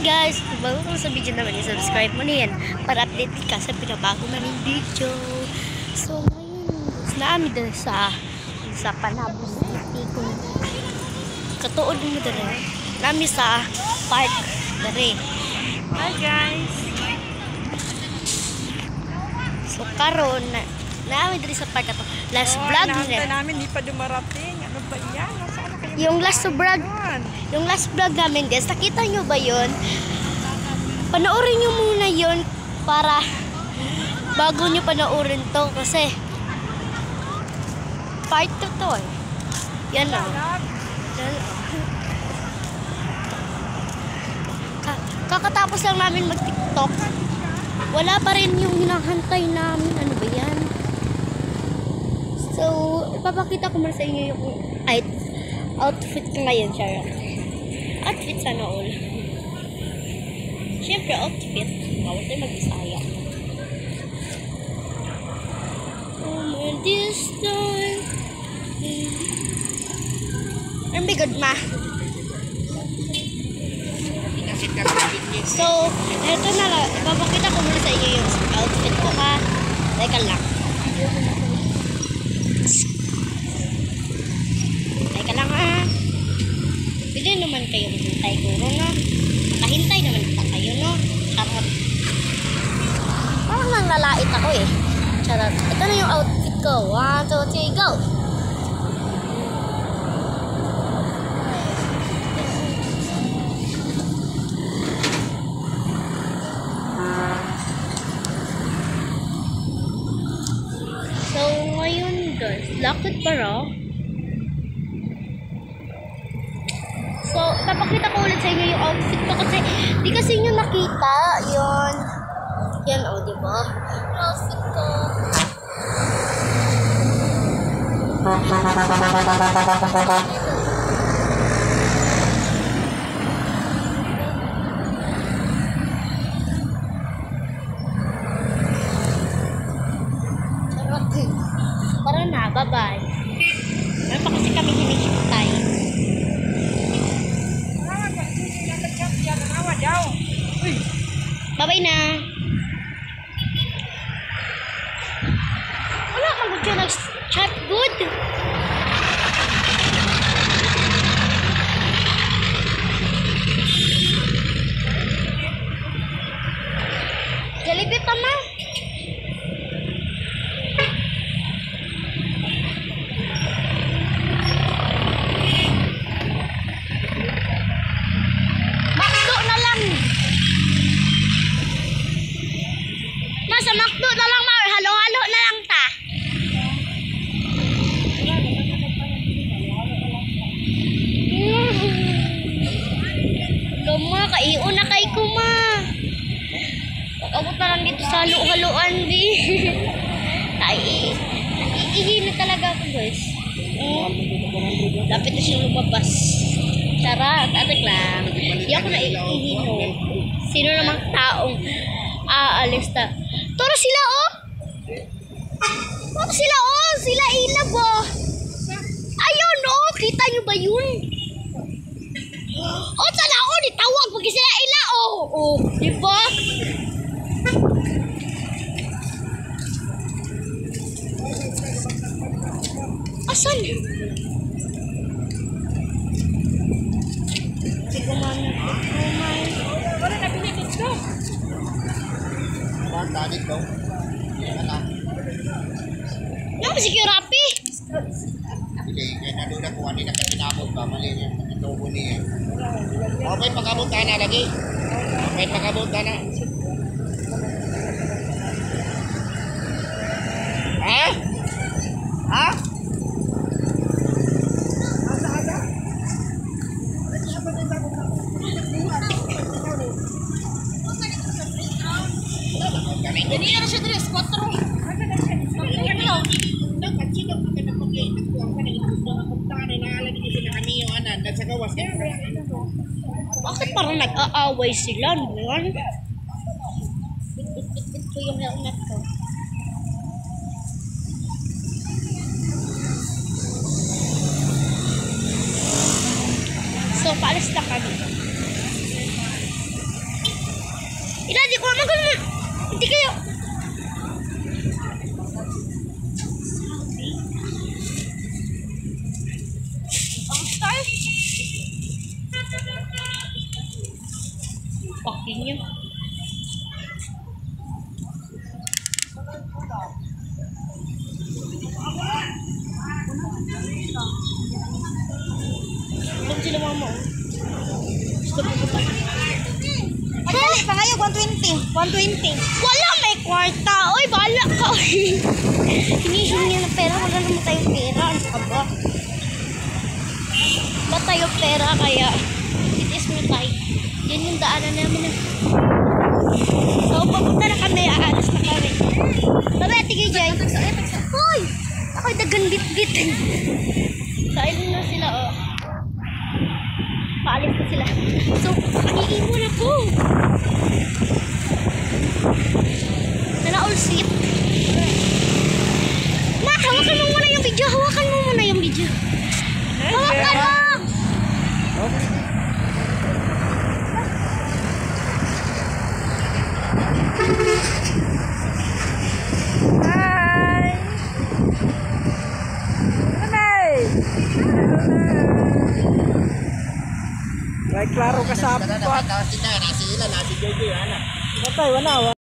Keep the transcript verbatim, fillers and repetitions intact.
guys! Kung bago ka sa video naman, i-subscribe mo na yan para update ka sa pinabago namin video. So, ngayon, naami dun sa sa Panabos City. Kung katuod mo dun, naami sa park dali. Hi guys! So, karon na naami dun sa park ato. Last oh, vlog nila. namin, di pa dumarating. Ano ba yan? Nasaan kayo? Yung last vlog, yung last vlog namin guys, nakita nyo ba yun? Panoorin nyo muna yun para bago nyo panoorin to kasi part two to eh. Yan o. Yan o. Kakatapos lang namin mag-tiktok. Wala pa rin yung hinahantay namin. Ano ba yan? So, ipapakita ko muna sa inyo yung outfit ko ngayon, Sharon. Outfit sana all. Siyempre, outfit. Bawal tayo mag-isaya. Oh my, this time. Ang bigod ma. So, eto na lang. Ipapakita ko muna sa inyo yung outfit ko ha. Teka lang. Teka lang ha. Pwede naman kayo maghintay ko, no? Nakahintay naman kita kayo, no? Charot. Parang nanglalait ako eh. Charot. Ito na yung outfit ko. One, two, three, go! So, ngayon guys, lakad pa raw. So, papakita ko ulit sa inyo yung outfit ko kasi di kasi nyo nakita yun. Yan o, oh, diba? Yung outfit ko. Charot. Tara na, bye-bye. Meron pa kasi kami hinihintay. Bye-bye na. Wala kang gusto nag-chat good. Jollibee pa ma. Makdo na lang. Sa Makdo na lang ma, halo-halo na lang ta. Gama, kaiyo na kay ko ma. Pag-abot na lang dito sa halo-haloan di. Ay, naiihi na talaga ako guys. Dapat na siyang lumabas. Charot, atik lang. Di ako naiihi no. Sino namang taong aalis ta? Toro sila oh. Toro sila oh, sila ilab oh. Ayun oh, kita nyo ba yun? Oh, sana oh, nitawag pag sila ila oh. Oh, di ba? Asan? Hindi ko man. Oh my. Wala na pinipit ko. Tadi daw. Anak. Yung sige rapi. Hindi, kaya na doon ako ani na kinabot ba mali yung tubo niya. Okay, pagabot ka na lagi. Okay, pagabot ka na. Ha? Ha? Jadi harus dari skuter. Bakit parang nag-aaway sila, Nuan? Ito yung helmet ko. So, paalis na kami. Ila, di ko magulo. Hindi kayo. Ang style. Pakin nyo. Ilan sila mama? Gusto ko ba tayo? Ay, pa kayo, one twenty. one twenty. Wala, may kwarta. Uy, bahala ka. Hinihingi ng pera. Wala naman tayong pera. Ano ka ba? Ba tayong pera kaya itis mo tayo. Yan yung daanan namin. So, papunta na kami. Aalas na kami. Sabi, ati kay Jay. Hoy! Ako'y dagan bit-bit. Kailin na sila, oh. Paalis na sila. So, iiwan ako. Nala all sleep. Ma, hawakan mo muna yung video. Hawakan mo muna yung video. Hawakan mo! Hi! Nanay! May klaro ka sa Tapos kita, nasi ilan, nasi J J, ano? Matay, wala.